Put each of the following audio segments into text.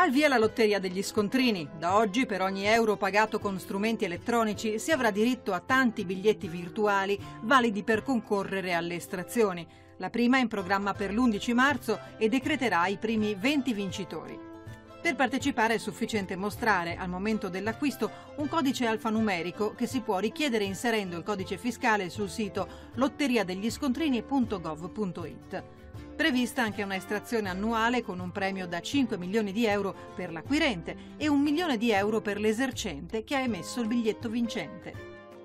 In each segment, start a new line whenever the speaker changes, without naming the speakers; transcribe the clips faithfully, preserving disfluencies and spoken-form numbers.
il via la lotteria degli scontrini. Da oggi per ogni euro pagato con strumenti elettronici si avrà diritto a tanti biglietti virtuali validi per concorrere alle estrazioni. La prima è in programma per l'undici marzo e decreterà i primi venti vincitori. Per partecipare è sufficiente mostrare, al momento dell'acquisto, un codice alfanumerico che si può richiedere inserendo il codice fiscale sul sito lotteria degli scontrini punto gov punto it. Prevista anche una estrazione annuale con un premio da cinque milioni di euro per l'acquirente e un milione di euro per l'esercente che ha emesso il biglietto vincente.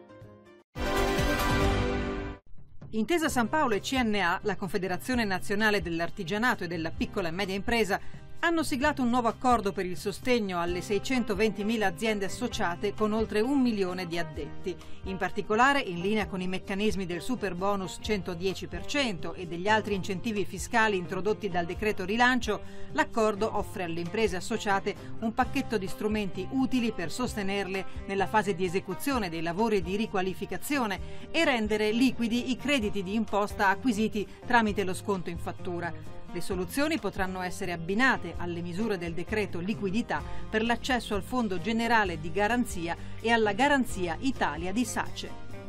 Intesa San Paolo e C N A, la Confederazione Nazionale dell'Artigianato e della Piccola e Media Impresa, hanno siglato un nuovo accordo per il sostegno alle seicentoventimila aziende associate con oltre un milione di addetti. In particolare, in linea con i meccanismi del super bonus centodieci per cento e degli altri incentivi fiscali introdotti dal decreto rilancio, l'accordo offre alle imprese associate un pacchetto di strumenti utili per sostenerle nella fase di esecuzione dei lavori di riqualificazione e rendere liquidi i crediti di imposta acquisiti tramite lo sconto in fattura. Le soluzioni potranno essere abbinate alle misure del decreto liquidità per l'accesso al Fondo Generale di Garanzia e alla Garanzia Italia di SACE.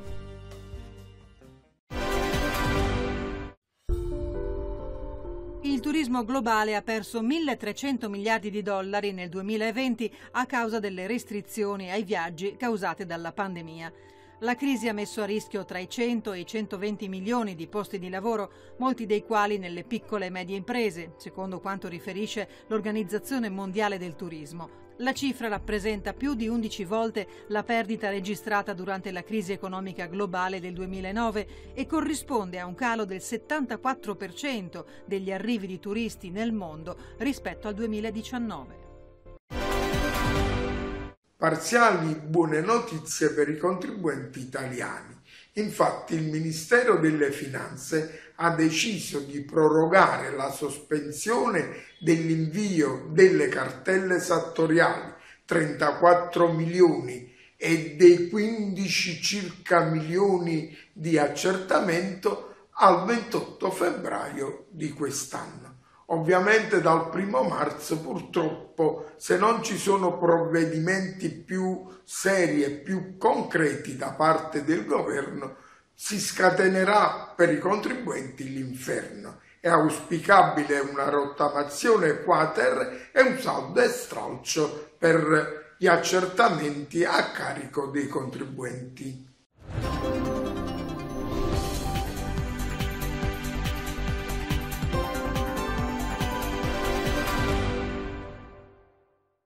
Il turismo globale ha perso milletrecento miliardi di dollari nel duemilaventi a causa delle restrizioni ai viaggi causate dalla pandemia. La crisi ha messo a rischio tra i cento e i centoventi milioni di posti di lavoro, molti dei quali nelle piccole e medie imprese, secondo quanto riferisce l'Organizzazione Mondiale del Turismo. La cifra rappresenta più di undici volte la perdita registrata durante la crisi economica globale del duemilanove e corrisponde a un calo del settantaquattro per cento degli arrivi di turisti nel mondo rispetto al duemiladiciannove.
Parziali buone notizie per i contribuenti italiani. Infatti il Ministero delle Finanze ha deciso di prorogare la sospensione dell'invio delle cartelle esattoriali, trentaquattro milioni, e dei quindici circa milioni di accertamento al ventotto febbraio di quest'anno. Ovviamente dal primo marzo purtroppo, se non ci sono provvedimenti più seri e più concreti da parte del governo, si scatenerà per i contribuenti l'inferno. È auspicabile una rottamazione quater e un saldo e stralcio per gli accertamenti a carico dei contribuenti.